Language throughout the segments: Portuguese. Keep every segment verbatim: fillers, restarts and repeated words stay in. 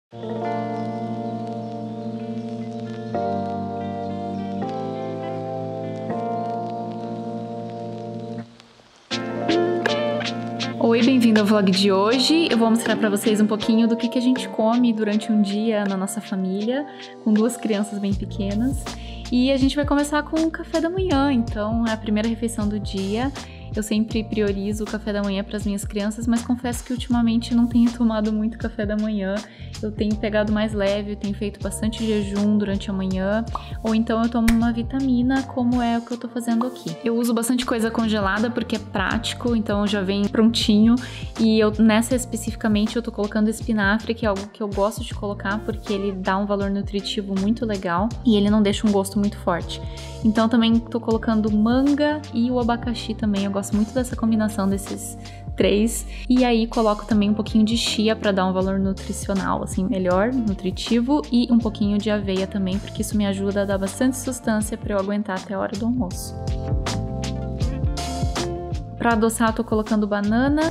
Oi, bem-vindo ao vlog de hoje. Eu vou mostrar pra vocês um pouquinho do que, que a gente come durante um dia na nossa família, com duas crianças bem pequenas. E a gente vai começar com o café da manhã, então é a primeira refeição do dia. Eu sempre priorizo o café da manhã para as minhas crianças, mas confesso que ultimamente não tenho tomado muito café da manhã. Eu tenho pegado mais leve, eu tenho feito bastante jejum durante a manhã, ou então eu tomo uma vitamina, como é o que eu tô fazendo aqui. Eu uso bastante coisa congelada porque é prático, então já vem prontinho. E eu, nessa especificamente eu tô colocando espinafre, que é algo que eu gosto de colocar porque ele dá um valor nutritivo muito legal e ele não deixa um gosto muito forte. Então também tô colocando manga e o abacaxi também, eu gosto muito dessa combinação desses três. E aí coloco também um pouquinho de chia para dar um valor nutricional assim melhor, nutritivo, e um pouquinho de aveia também, porque isso me ajuda a dar bastante sustância para eu aguentar até a hora do almoço. Para adoçar eu tô colocando banana.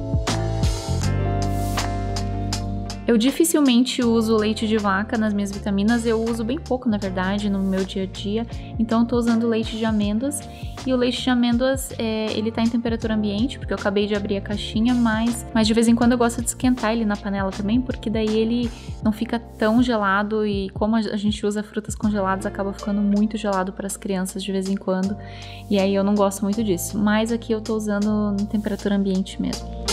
Eu dificilmente uso leite de vaca nas minhas vitaminas, eu uso bem pouco, na verdade, no meu dia a dia. Então eu tô usando leite de amêndoas, e o leite de amêndoas, é, ele tá em temperatura ambiente, porque eu acabei de abrir a caixinha, mas, mas de vez em quando eu gosto de esquentar ele na panela também, porque daí ele não fica tão gelado, e como a gente usa frutas congeladas, acaba ficando muito gelado para as crianças de vez em quando, e aí eu não gosto muito disso. Mas aqui eu tô usando em temperatura ambiente mesmo.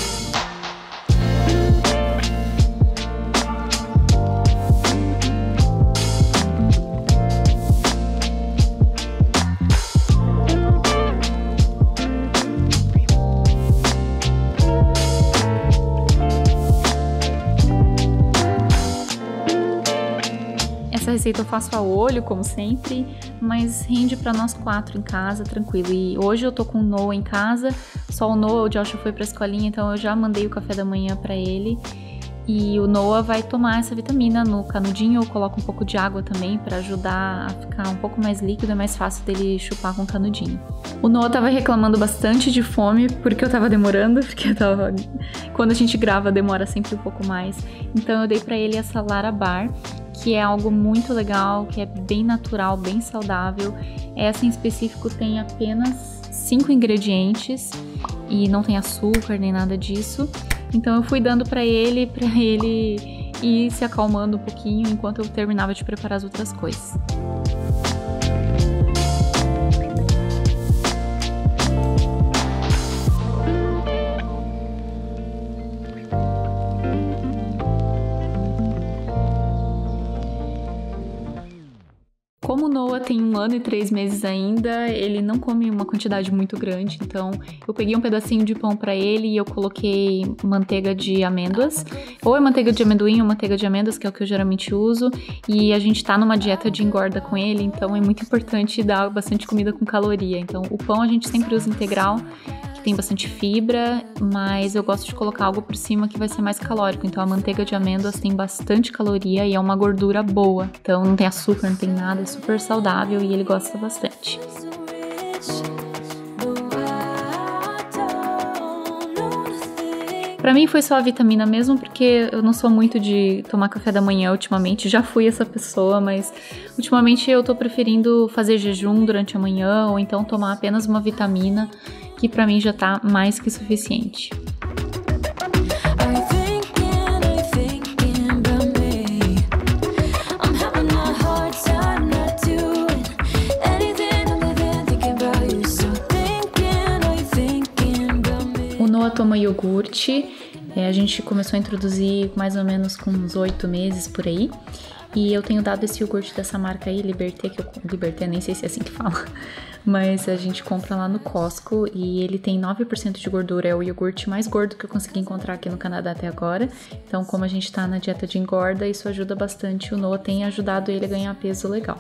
Essa receita eu faço a olho, como sempre, mas rende para nós quatro em casa, tranquilo. E hoje eu tô com o Noah em casa, só o Noah, o Joshua foi pra escolinha, então eu já mandei o café da manhã para ele. E o Noah vai tomar essa vitamina no canudinho, eu coloco um pouco de água também para ajudar a ficar um pouco mais líquido, é mais fácil dele chupar com o canudinho. O Noah tava reclamando bastante de fome, porque eu tava demorando, porque eu tava... quando a gente grava demora sempre um pouco mais. Então eu dei para ele essa Lara Bar, que é algo muito legal, que é bem natural, bem saudável. Essa em específico tem apenas cinco ingredientes e não tem açúcar nem nada disso. Então eu fui dando pra ele, pra ele ir se acalmando um pouquinho enquanto eu terminava de preparar as outras coisas. Como o Noah tem um ano e três meses ainda, ele não come uma quantidade muito grande, então eu peguei um pedacinho de pão pra ele e eu coloquei manteiga de amêndoas, ou é manteiga de amendoim ou manteiga de amêndoas, que é o que eu geralmente uso, e a gente tá numa dieta de engorda com ele, então é muito importante dar bastante comida com caloria. Então o pão a gente sempre usa integral, que tem bastante fibra, mas eu gosto de colocar algo por cima que vai ser mais calórico. Então a manteiga de amêndoas tem bastante caloria e é uma gordura boa. Então não tem açúcar, não tem nada, é super saudável e ele gosta bastante. Pra mim foi só a vitamina mesmo, porque eu não sou muito de tomar café da manhã ultimamente. Já fui essa pessoa, mas ultimamente eu tô preferindo fazer jejum durante a manhã ou então tomar apenas uma vitamina, que pra mim já tá mais que suficiente. O Noah toma iogurte, é, a gente começou a introduzir mais ou menos com uns oito meses por aí. E eu tenho dado esse iogurte dessa marca aí, Liberté, que eu... Liberté, nem sei se é assim que fala. Mas a gente compra lá no Costco e ele tem nove por cento de gordura. É o iogurte mais gordo que eu consegui encontrar aqui no Canadá até agora. Então, como a gente tá na dieta de engorda, isso ajuda bastante. O Noah tem ajudado ele a ganhar peso legal.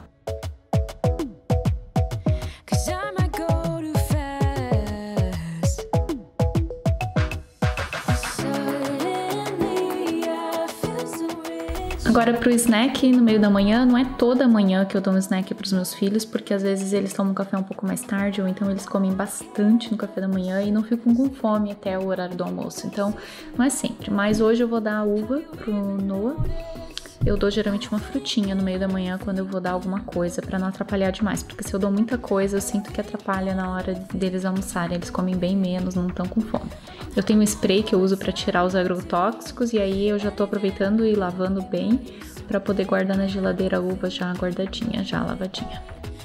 Agora pro snack no meio da manhã, não é toda manhã que eu dou um snack pros meus filhos, porque às vezes eles tomam café um pouco mais tarde, ou então eles comem bastante no café da manhã e não ficam com fome até o horário do almoço. Então, não é sempre. Mas hoje eu vou dar a uva pro Noah eu dou geralmente uma frutinha no meio da manhã quando eu vou dar alguma coisa, pra não atrapalhar demais, porque se eu dou muita coisa, eu sinto que atrapalha na hora deles almoçarem, eles comem bem menos, não estão com fome. Eu tenho um spray que eu uso pra tirar os agrotóxicos e aí eu já tô aproveitando e lavando bem pra poder guardar na geladeira a uva já guardadinha, já lavadinha.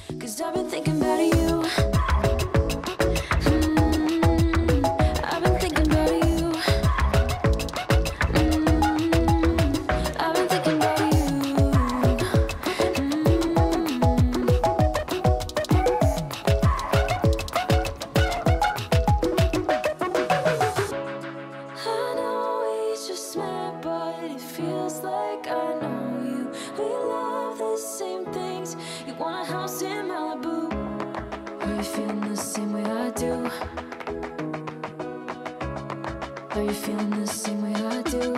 Are you feeling the same way I do?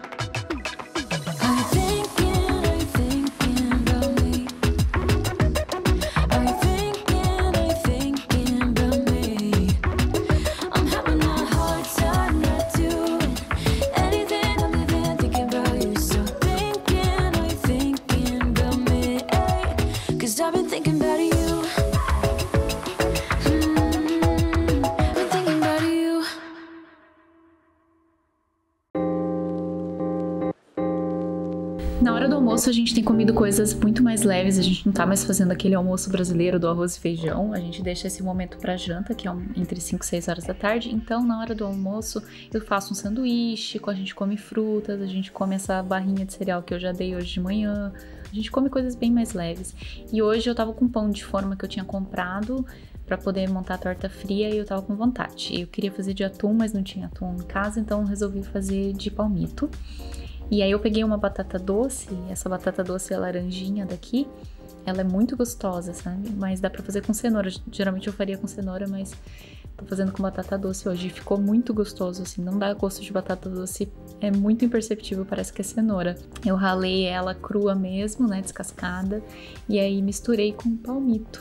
Na hora do almoço a gente tem comido coisas muito mais leves, a gente não tá mais fazendo aquele almoço brasileiro do arroz e feijão, a gente deixa esse momento pra janta, que é entre cinco e seis horas da tarde, então na hora do almoço eu faço um sanduíche, a gente come frutas, a gente come essa barrinha de cereal que eu já dei hoje de manhã, a gente come coisas bem mais leves. E hoje eu tava com pão de forma que eu tinha comprado pra poder montar a torta fria e eu tava com vontade. Eu queria fazer de atum, mas não tinha atum em casa, então eu resolvi fazer de palmito. E aí eu peguei uma batata doce, essa batata doce é laranjinha daqui, ela é muito gostosa, sabe? Mas dá pra fazer com cenoura, geralmente eu faria com cenoura, mas tô fazendo com batata doce hoje. Ficou muito gostoso, assim, não dá gosto de batata doce, é muito imperceptível, parece que é cenoura. Eu ralei ela crua mesmo, né, descascada, e aí misturei com palmito.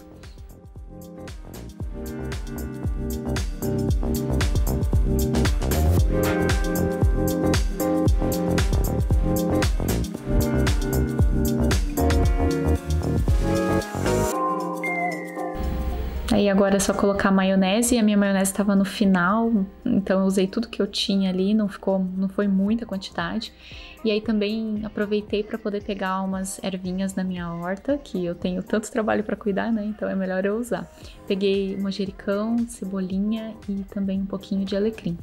Aí agora é só colocar maionese, e a minha maionese estava no final, então eu usei tudo que eu tinha ali, não ficou, não foi muita quantidade. E aí também aproveitei para poder pegar umas ervinhas da minha horta, que eu tenho tanto trabalho para cuidar, né? Então é melhor eu usar. Peguei manjericão, cebolinha e também um pouquinho de alecrim.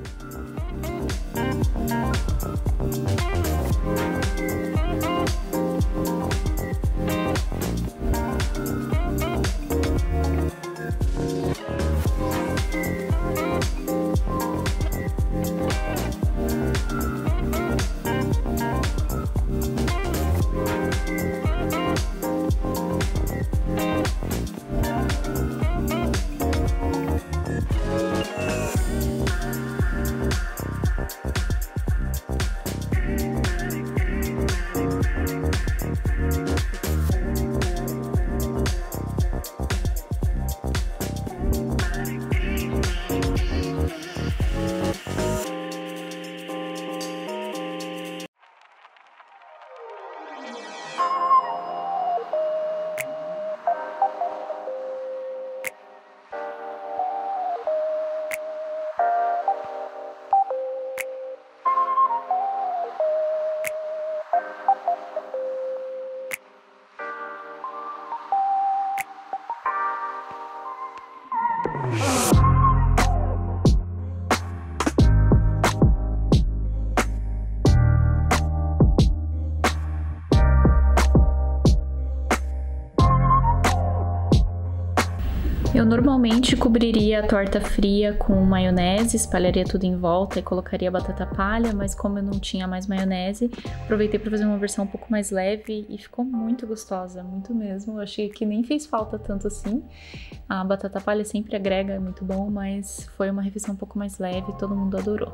Eu normalmente cobriria a torta fria com maionese, espalharia tudo em volta e colocaria batata palha, mas como eu não tinha mais maionese, aproveitei para fazer uma versão um pouco mais leve e ficou muito gostosa, muito mesmo. Eu achei que nem fez falta tanto assim. A batata palha sempre agrega, é muito bom, mas foi uma refeição um pouco mais leve e todo mundo adorou.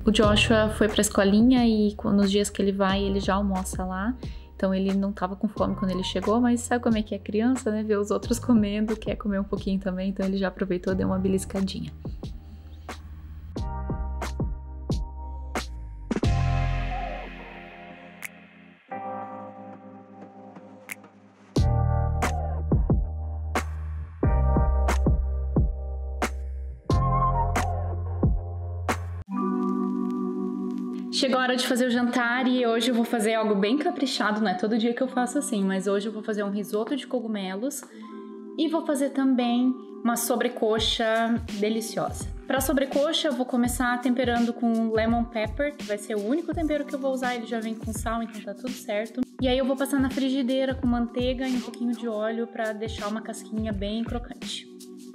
O Joshua foi pra escolinha e nos dias que ele vai, ele já almoça lá. Então ele não tava com fome quando ele chegou, mas sabe como é que é criança, né? Ver os outros comendo, quer comer um pouquinho também, então ele já aproveitou e deu uma beliscadinha. Chegou a hora de fazer o jantar e hoje eu vou fazer algo bem caprichado, não é todo dia que eu faço assim, mas hoje eu vou fazer um risoto de cogumelos e vou fazer também uma sobrecoxa deliciosa. Para sobrecoxa eu vou começar temperando com lemon pepper, que vai ser o único tempero que eu vou usar, ele já vem com sal, então tá tudo certo. E aí eu vou passar na frigideira com manteiga e um pouquinho de óleo para deixar uma casquinha bem crocante.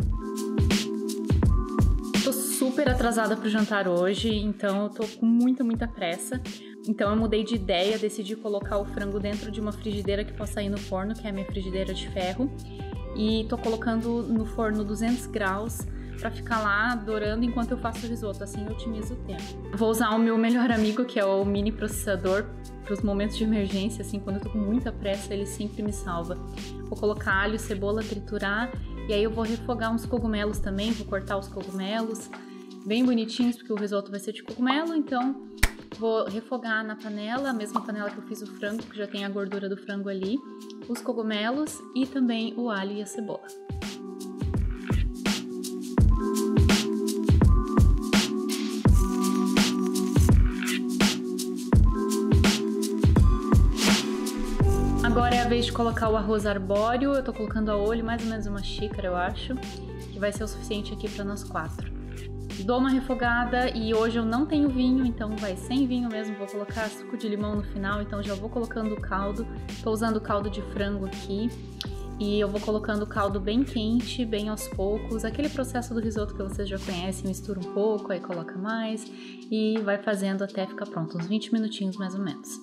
Tô super atrasada pro jantar hoje, então eu tô com muita, muita pressa. Então eu mudei de ideia, decidi colocar o frango dentro de uma frigideira que possa ir no forno, que é a minha frigideira de ferro. E tô colocando no forno duzentos graus pra ficar lá dourando enquanto eu faço o risoto, assim eu otimizo o tempo. Vou usar o meu melhor amigo, que é o mini processador, pros momentos de emergência, assim, quando eu tô com muita pressa, ele sempre me salva. Vou colocar alho, cebola, triturar. E aí eu vou refogar uns cogumelos também, vou cortar os cogumelos bem bonitinhos, porque o risoto vai ser de cogumelo, então vou refogar na panela, a mesma panela que eu fiz o frango, que já tem a gordura do frango ali, os cogumelos e também o alho e a cebola. Agora é a vez de colocar o arroz arbóreo, eu tô colocando a olho, mais ou menos uma xícara, eu acho, que vai ser o suficiente aqui para nós quatro. Dou uma refogada e hoje eu não tenho vinho, então vai sem vinho mesmo, vou colocar suco de limão no final, então já vou colocando o caldo. Tô usando o caldo de frango aqui e eu vou colocando o caldo bem quente, bem aos poucos, aquele processo do risoto que vocês já conhecem, mistura um pouco, aí coloca mais e vai fazendo até ficar pronto, uns vinte minutinhos mais ou menos.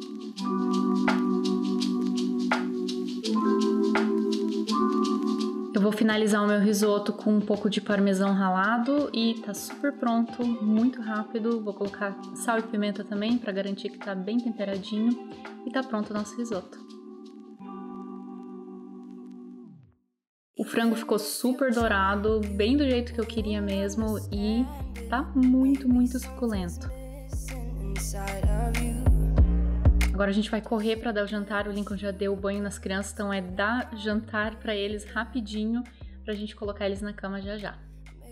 Eu vou finalizar o meu risoto com um pouco de parmesão ralado e tá super pronto, muito rápido. Vou colocar sal e pimenta também para garantir que tá bem temperadinho e tá pronto o nosso risoto. O frango ficou super dourado, bem do jeito que eu queria mesmo e tá muito, muito suculento. Agora a gente vai correr para dar o jantar, o Lincoln já deu o banho nas crianças, então é dar jantar para eles rapidinho, pra gente colocar eles na cama já já.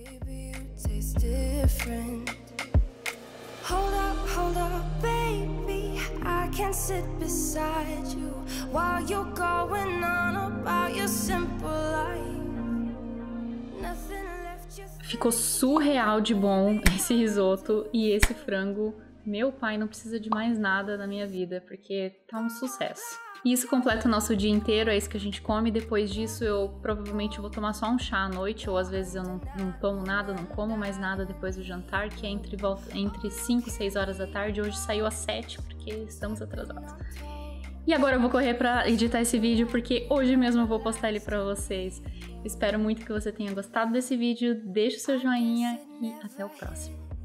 Ficou surreal de bom esse risoto e esse frango. Meu pai não precisa de mais nada na minha vida, porque tá um sucesso. E isso completa o nosso dia inteiro, é isso que a gente come. Depois disso eu provavelmente vou tomar só um chá à noite, ou às vezes eu não, não tomo nada, não como mais nada depois do jantar, que é entre, entre cinco e seis horas da tarde. Hoje saiu às sete, porque estamos atrasados. E agora eu vou correr pra editar esse vídeo, porque hoje mesmo eu vou postar ele pra vocês. Espero muito que você tenha gostado desse vídeo, deixe o seu joinha e até o próximo.